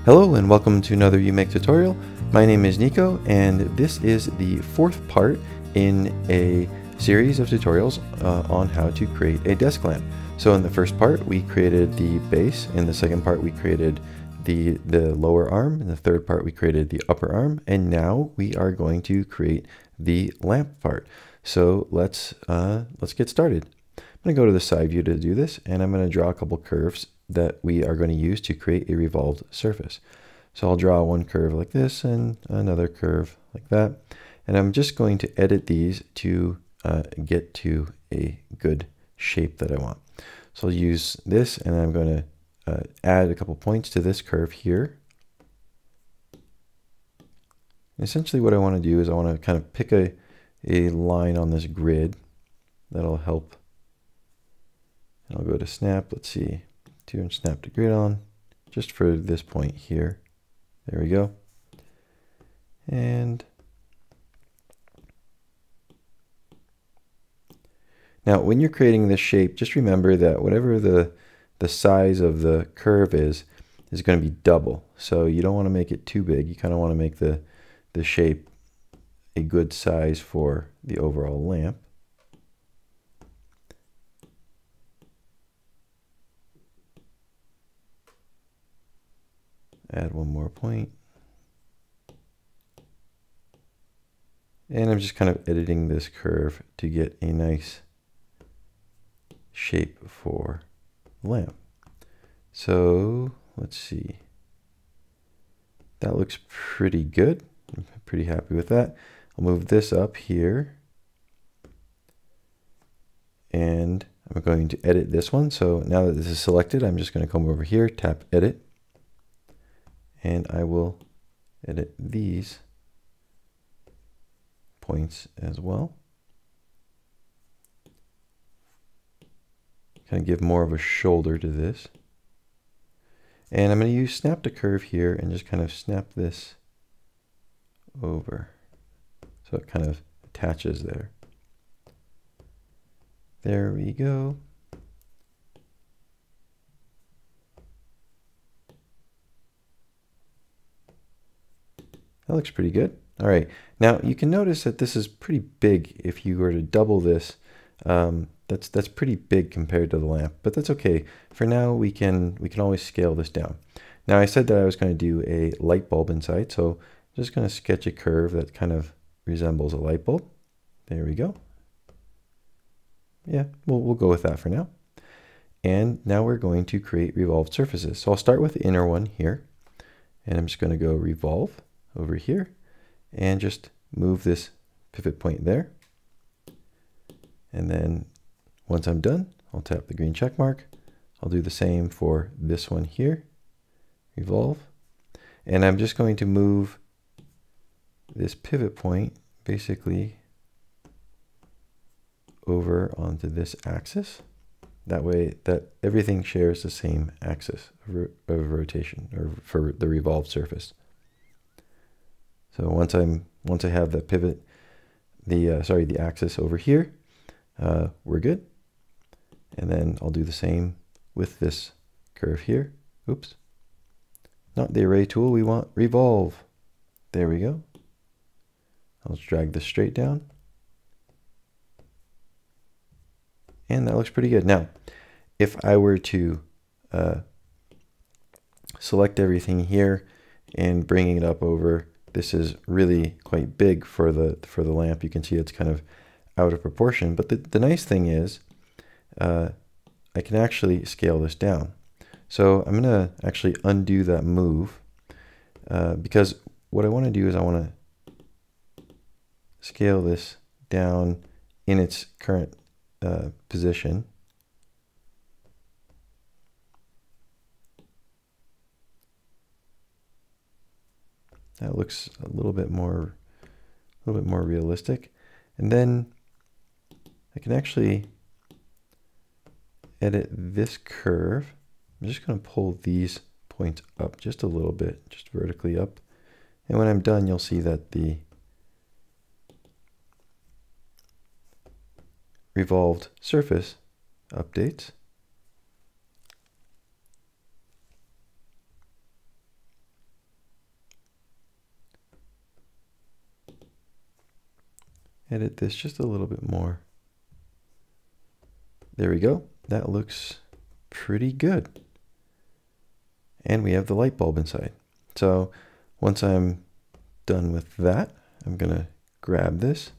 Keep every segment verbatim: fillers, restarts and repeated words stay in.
Hello and welcome to another uMake tutorial. My name is Nico and this is the fourth part in a series of tutorials uh, on how to create a desk lamp. So in the first part we created the base, in the second part we created the, the lower arm, in the third part we created the upper arm, and now we are going to create the lamp part. So let's, uh, let's get started. I'm going to go to the side view to do this, and I'm going to draw a couple curves that we are going to use to create a revolved surface. So I'll draw one curve like this and another curve like that. And I'm just going to edit these to uh, get to a good shape that I want. So I'll use this, and I'm going to uh, add a couple points to this curve here. And essentially what I want to do is I want to kind of pick a, a line on this grid that'll help. And I'll go to snap, let's see, two and snap to grid on, just for this point here. There we go. And now when you're creating this shape, just remember that whatever the, the size of the curve is, is going to be double. So you don't want to make it too big. You kind of want to make the, the shape a good size for the overall lamp. Add one more point. And I'm just kind of editing this curve to get a nice shape for the lamp. So let's see. That looks pretty good. I'm pretty happy with that. I'll move this up here. And I'm going to edit this one. So now that this is selected, I'm just going to come over here, tap edit. And I will edit these points as well. Kind of give more of a shoulder to this. And I'm going to use snap to curve here and just kind of snap this over. So it kind of attaches there. There we go. That looks pretty good. All right, now you can notice that this is pretty big. If you were to double this, um, that's that's pretty big compared to the lamp, but that's okay. For now, we can we can always scale this down. Now I said that I was going to do a light bulb inside, so I'm just going to sketch a curve that kind of resembles a light bulb. There we go. Yeah, we'll we'll go with that for now. And now we're going to create revolved surfaces. So I'll start with the inner one here, and I'm just going to go revolve over here and just move this pivot point there. And then once I'm done, I'll tap the green check mark. I'll do the same for this one here, revolve. And I'm just going to move this pivot point basically over onto this axis. That way that everything shares the same axis of rotation, or for the revolved surface. So once I'm once I have the pivot, the uh, sorry the axis over here, uh, we're good. And then I'll do the same with this curve here. Oops, not the array tool. We want revolve. There we go. I'll just drag this straight down, and that looks pretty good. Now, if I were to uh, select everything here and bringing it up over. This is really quite big for the for the lamp. You can see it's kind of out of proportion. But the, the nice thing is uh, I can actually scale this down. So I'm going to actually undo that move uh, because what I want to do is I want to scale this down in its current uh, position. That looks a little bit more, a little bit more realistic. And then I can actually edit this curve. I'm just going to pull these points up just a little bit, just vertically up. And when I'm done, you'll see that the revolved surface updates. edit this just a little bit more. There we go. That looks pretty good. And we have the light bulb inside. So once I'm done with that, I'm going to grab this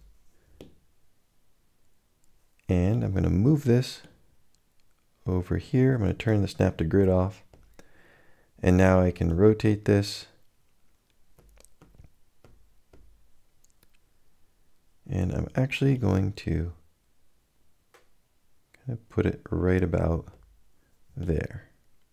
and I'm going to move this over here. I'm going to turn the snap to grid off. And now I can rotate this. And I'm actually going to kind of put it right about there.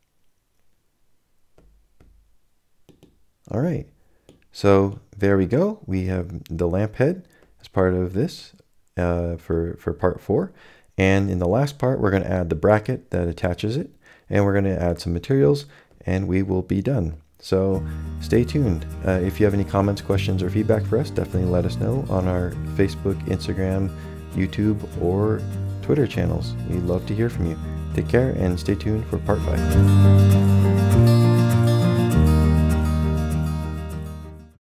All right, so there we go. We have the lamp head as part of this uh, for, for part four. And in the last part, we're going to add the bracket that attaches it. And we're going to add some materials and we will be done. So stay tuned. Uh, if you have any comments, questions, or feedback for us, definitely let us know on our Facebook, Instagram, YouTube, or Twitter channels. We'd love to hear from you. Take care and stay tuned for part five.